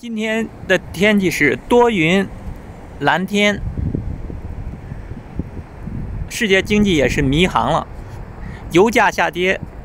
今天的天气是多云、蓝天，世界经济也是迷航了，油价下跌。